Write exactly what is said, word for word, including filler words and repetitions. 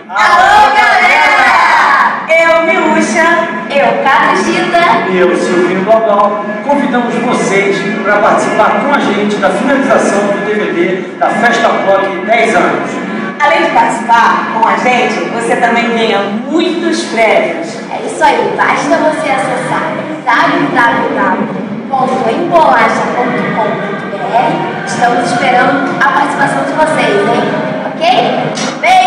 Alô, galera! Eu, Miúcha. Eu, Caruchita. E eu, Silvinho Global, convidamos vocês para participar com a gente da finalização do D V D da Festa Ploc dez anos. Além de participar com a gente, você também ganha muitos prêmios. É isso aí, basta você acessar w w w ponto embolacha ponto com ponto b r. Estamos esperando a participação de vocês, hein? Ok? Beijo!